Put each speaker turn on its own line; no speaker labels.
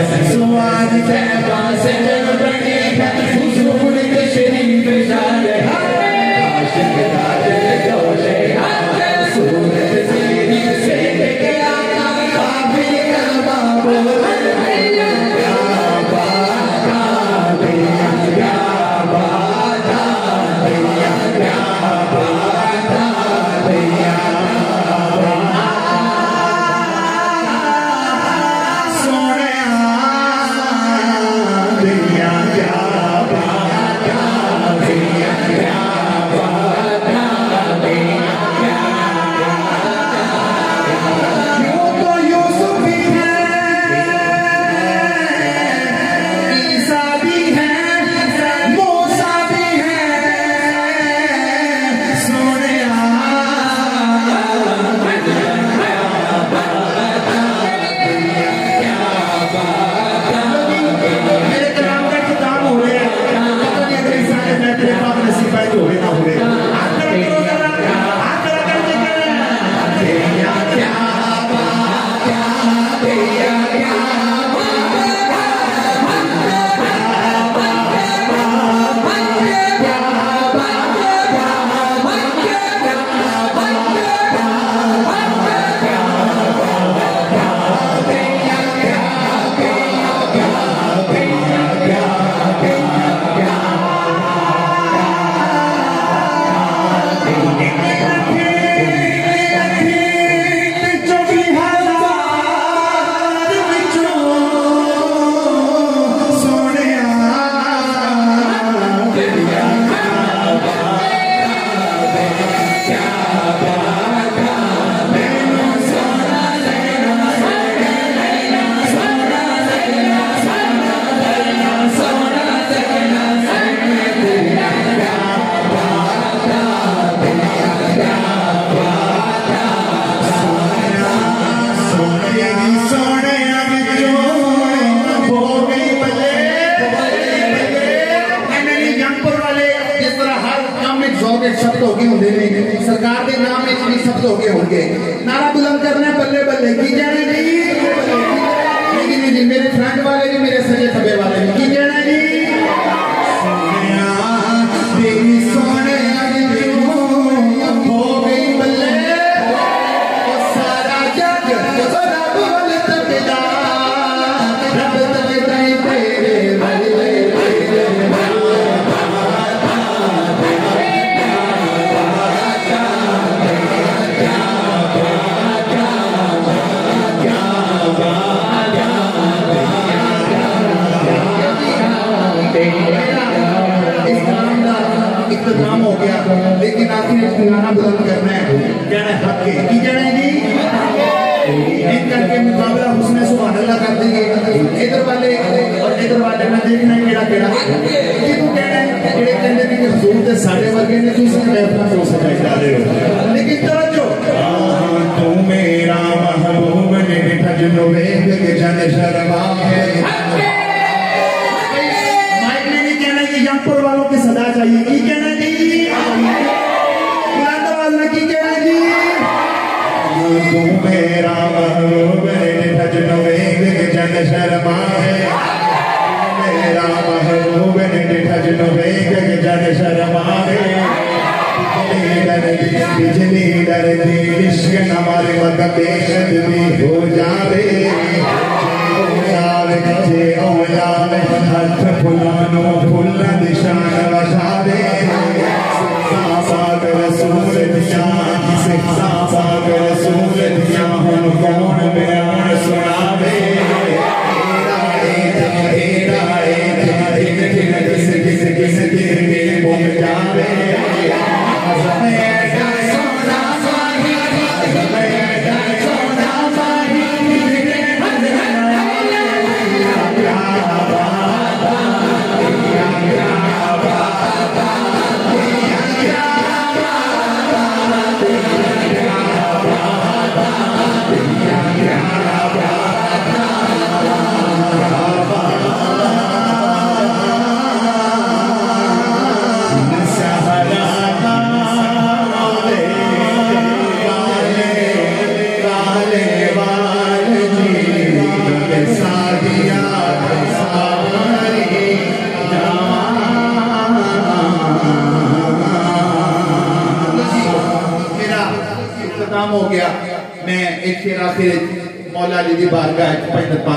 सुआद तैबा से बने हुजूर के शरीफ शान आशिक ताज जोशे सूरत सीरी से गया काबिल कलमा बोले क्या बात दिया क्या बात दिया क्या बात दिया शब्द हो गए होंगे सरकार के नाम में शब्द हो गए होंगे नारा बुलंद करना बल्ले बल्ले की जाने नहीं लेकिन जी मेरे फ्रंट वाले भी मेरे सजे खबे वाले भी की जाना जी सोने हो गई बल्ले सारा जग रब तकदा रब तकदा तेरे बल्ले इख्तिताम हो गया लेकिन आखिर गाना बुलंद करना है कहना हक के की कहना है जी एक करके मुकाबला हुस्न सुभान अल्लाह कर देंगे इधर वाले और इधर वाले में देखना है केड़ा केड़ा किनु कहना है जेड़े कहंदे ने कि हुजूर ते साडे वर्गे ने तुसी महफिल हो सके डाले हो लेकिन तवज्जो तू मेरा महबूब ने ठजनो वेख के जन शर्मा है माइक में नहीं कहना कि यमपुर वालों की सदा चाहिए की कहना की कहना जी तू मेरा महबूब ने ठजनो वेख के जन शर्मा है मेरा महबूब ने ठजनो वेख के जन शर्मा है बिजली डरती इश्क हमारे वक्त बेशद भी हो जावे हथ फुलानो फुल निशान वसावे साग रसूल दिया किसे साग रसूल दिया हम कौन बयान सुनावे किस में मुम जावे सोना इख्तिताम हो गया। मैं एक शेर आखिर मौला अली दी बारगाह